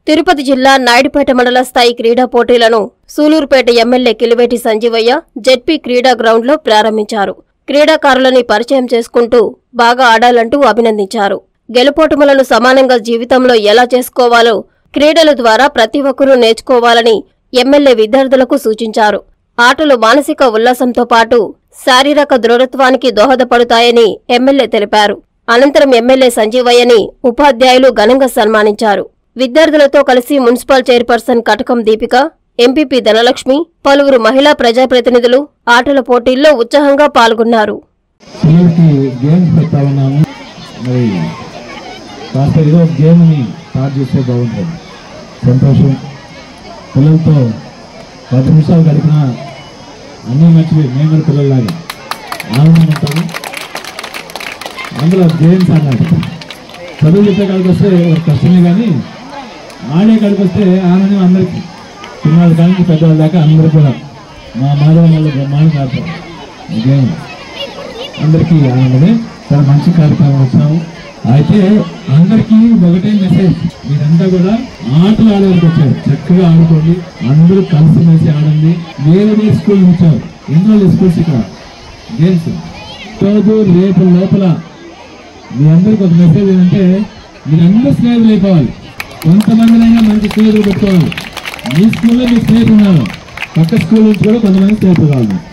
తిరుపతి జిల్లా నాయుడుపేట మండల స్థాయి క్రీడా పోటీలను సూలూరుపేట ఎమ్మెల్యే కిలివేటి సంజీవయ్య జెడ్పీ క్రీడా గ్రౌండ్లో ప్రారంభించారు. క్రీడాకారులని పరిచయం చేసుకుంటూ బాగా ఆడాలంటూ అభినందించారు. గెలుపోటములను సమానంగా జీవితంలో ఎలా చేసుకోవాలో క్రీడల ద్వారా ప్రతి ఒక్కరూ నేర్చుకోవాలని ఎమ్మెల్యే విద్యార్థులకు సూచించారు. ఆటలు మానసిక ఉల్లాసంతో పాటు శారీరక దృఢత్వానికి దోహదపడతాయని ఎమ్మెల్యే తెలిపారు. అనంతరం ఎమ్మెల్యే సంజీవయ్యని ఉపాధ్యాయులు ఘనంగా సన్మానించారు. విద్యార్థులతో కలిసి municipal chairperson Katakam Deepika, MPP Dhanalakshmi, పలువురు మహిళా ప్రజాప్రతినిధులు ఆటల పోటీల్లో ఉత్సాహంగా పాల్గొన్నారు. సంతోషం. పిల్లలతో 10 నిమిషాలు గడిపిన అన్నీ మర్చిపోయి మేము కూడా పిల్లల్లాగా ఆనందం ఉంటాము. అందులో గేమ్స్ అన్నది చదువు చెప్పే కాడికి వస్తే ఒక కష్టమే, కానీ ఆడే కాడికి వస్తే ఆనందం అందరికీ, చిన్నవాళ్ళ కానీ పెద్దవాళ్ళ దాకా అందరూ కూడా మా మాధవ వాళ్ళు బ్రహ్మాండంగా ఆడతారు. గేమ్ అందరికీ ఆనందమే. చాలా మంచి కార్యక్రమం వచ్చాము. అయితే అందరికీ ఒకటే మెసేజ్, మీరంతా కూడా ఆటలు ఆడడానికి వచ్చారు, చక్కగా ఆడుకోండి, అందరూ కలిసి మెలిసి ఆడండి. వేరే స్కూల్ వచ్చారు, ఎన్నో స్కూల్స్ ఇక్కడ గేమ్స్. రోజు రేపు లోపల మీ అందరికి ఒక మెసేజ్ ఏంటంటే, మీరందరూ స్నేహితులు అయిపోవాలి. కొంతమందినైనా మంచి స్నేహితులు పెట్టుకోవాలి. మీ స్కూల్లో మీ స్నేహితులు ఉన్నారు, పక్క స్కూల్ నుంచి కూడా కొంతమంది స్నేహితులు కావాలి.